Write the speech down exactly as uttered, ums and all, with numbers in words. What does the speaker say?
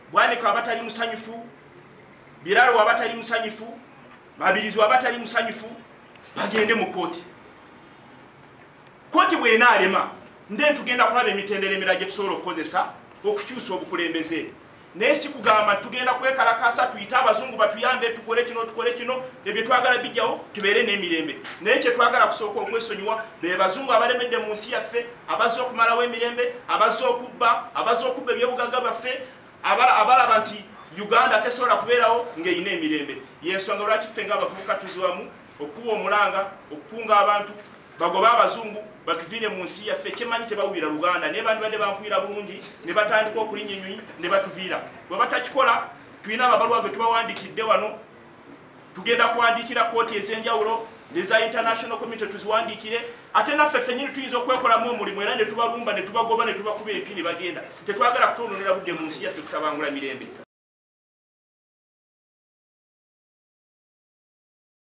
Bwanika abatali musanyufu, Biraro abatali musanyufu, Mabirizi abatali musanyufu, bagende mu kooti. Kooti bw'enaalema, nde tugenda kulaba emitendera emirala gye tusobola okukozesa okukyusa obukulembeze. Naye si kugamba tugenda kwekalakaasa tuyite abazungu batuyambe tukole kino tukole kino ebyo twagala bijjawo tubeere n'emirembe. Naye kye twagala kusooka okwesonyiwa be bazungu abalemedde mu nsi yaffe, abazze okumalawo emirembe, abazze okubba, abazze okubba ebyobugagga baffe, abalaba nti Uganda tesobola kubeerawo ng'erina emirembe. Y'ensonga lwaki ffe ng'abavubuka tuziwamu okuba omulanga, okukunga abantu, bagoba abazungu batuviire mu nsi yaffe. Kyemanyi tebawulira Luganda, naye bandi badde bankwira bulungi ne batandika okulinnya ennyonyi ne batuviira. Bwe batakikola, tulina amabaluwa ge tubawandiikidde wano, tugenda kuwandiikira kooti ez'enjawulo neza international community tuziwandiikire, ate naffe ffennyini tuyinza okwekolamu omulimu era ne tubalumba ne tubagoba ne tubakuba empi ne bagenda. Tetwagala kutonoonera budde mu nsi yaffe kutabangula mirembe.